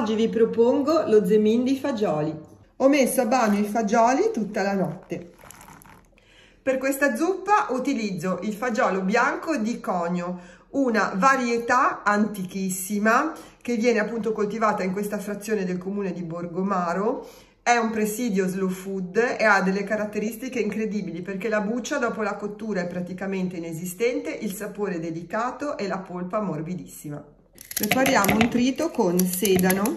Oggi vi propongo lo zemin di fagioli. Ho messo a bagno i fagioli tutta la notte. Per questa zuppa utilizzo il fagiolo bianco di conio, una varietà antichissima che viene appunto coltivata in questa frazione del comune di Borgomaro. È un presidio slow food e ha delle caratteristiche incredibili perché la buccia dopo la cottura è praticamente inesistente, il sapore è delicato e la polpa morbidissima. Prepariamo un trito con sedano,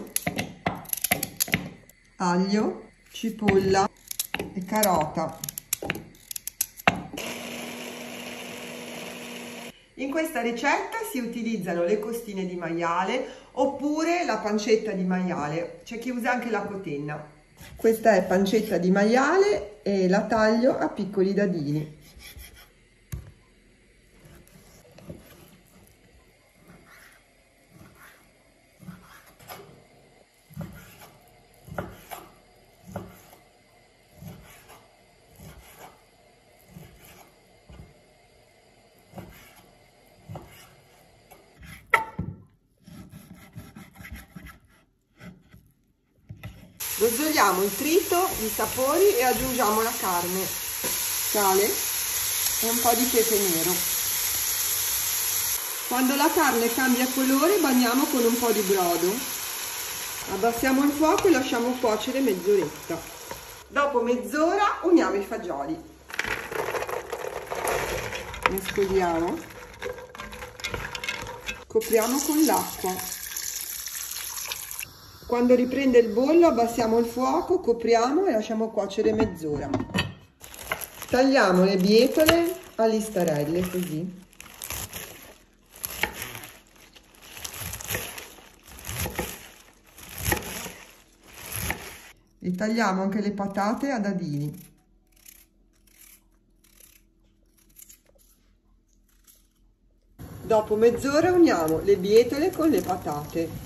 aglio, cipolla e carota. In questa ricetta si utilizzano le costine di maiale oppure la pancetta di maiale, c'è chi usa anche la cotenna. Questa è pancetta di maiale e la taglio a piccoli dadini. Rozzoliamo il trito di sapori e aggiungiamo la carne, sale e un po' di pepe nero. Quando la carne cambia colore bagniamo con un po' di brodo. Abbassiamo il fuoco e lasciamo cuocere mezz'oretta. Dopo mezz'ora uniamo i fagioli. Mescoliamo. Copriamo con l'acqua. Quando riprende il bollo abbassiamo il fuoco, copriamo e lasciamo cuocere mezz'ora. Tagliamo le bietole a listarelle così. E tagliamo anche le patate a dadini. Dopo mezz'ora uniamo le bietole con le patate.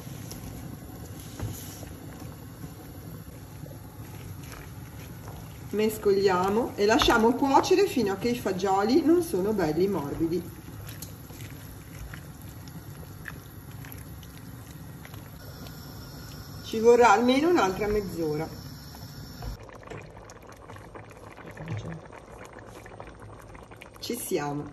Mescoliamo e lasciamo cuocere fino a che i fagioli non sono belli morbidi. Ci vorrà almeno un'altra mezz'ora. Ci siamo.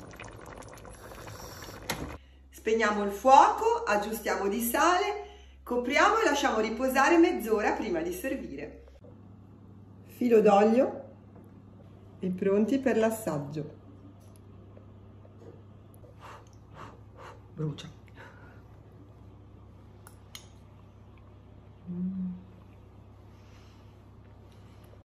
Spegniamo il fuoco, aggiustiamo di sale, copriamo e lasciamo riposare mezz'ora prima di servire. Filo d'olio e pronti per l'assaggio. Brucia.